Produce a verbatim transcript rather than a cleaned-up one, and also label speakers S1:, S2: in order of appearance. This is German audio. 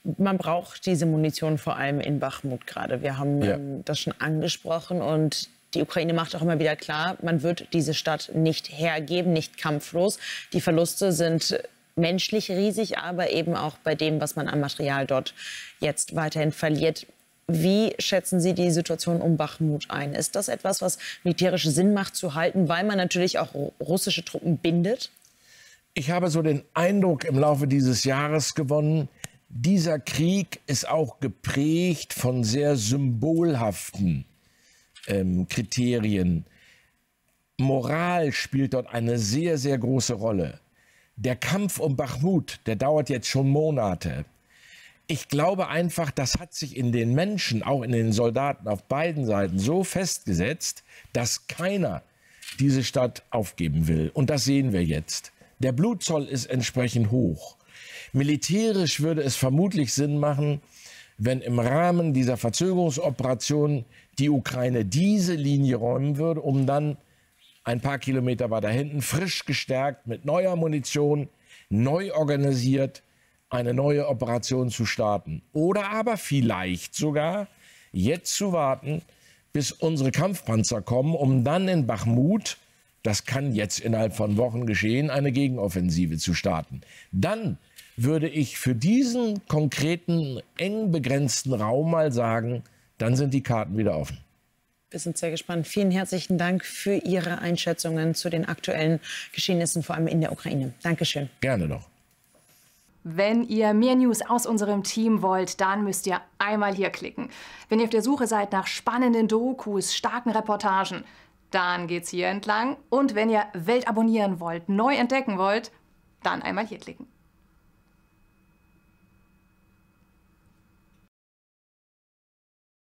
S1: Man braucht diese Munition vor allem in Bachmut gerade. Wir haben
S2: Ja.
S1: ähm, das schon angesprochen und die Ukraine macht auch immer wieder klar, man wird diese Stadt nicht hergeben, nicht kampflos. Die Verluste sind menschlich riesig, aber eben auch bei dem, was man an Material dort jetzt weiterhin verliert. Wie schätzen Sie die Situation um Bachmut ein? Ist das etwas, was militärisch Sinn macht zu halten, weil man natürlich auch russische Truppen bindet?
S2: Ich habe so den Eindruck im Laufe dieses Jahres gewonnen, dieser Krieg ist auch geprägt von sehr symbolhaften ähm, Kriterien. Moral spielt dort eine sehr, sehr große Rolle. Der Kampf um Bachmut, der dauert jetzt schon Monate. Ich glaube einfach, das hat sich in den Menschen, auch in den Soldaten auf beiden Seiten so festgesetzt, dass keiner diese Stadt aufgeben will. Und das sehen wir jetzt. Der Blutzoll ist entsprechend hoch. Militärisch würde es vermutlich Sinn machen, wenn im Rahmen dieser Verzögerungsoperation die Ukraine diese Linie räumen würde, um dann ein paar Kilometer weiter hinten frisch gestärkt mit neuer Munition, neu organisiert, eine neue Operation zu starten. Oder aber vielleicht sogar jetzt zu warten, bis unsere Kampfpanzer kommen, um dann in Bachmut, das kann jetzt innerhalb von Wochen geschehen, eine Gegenoffensive zu starten. Dann würde ich für diesen konkreten, eng begrenzten Raum mal sagen, dann sind die Karten wieder offen.
S1: Wir sind sehr gespannt. Vielen herzlichen Dank für Ihre Einschätzungen zu den aktuellen Geschehnissen, vor allem in der Ukraine. Dankeschön.
S2: Gerne doch.
S3: Wenn ihr mehr News aus unserem Team wollt, dann müsst ihr einmal hier klicken. Wenn ihr auf der Suche seid nach spannenden Dokus, starken Reportagen, dann geht's hier entlang. Und wenn ihr Welt abonnieren wollt, neu entdecken wollt, dann einmal hier klicken.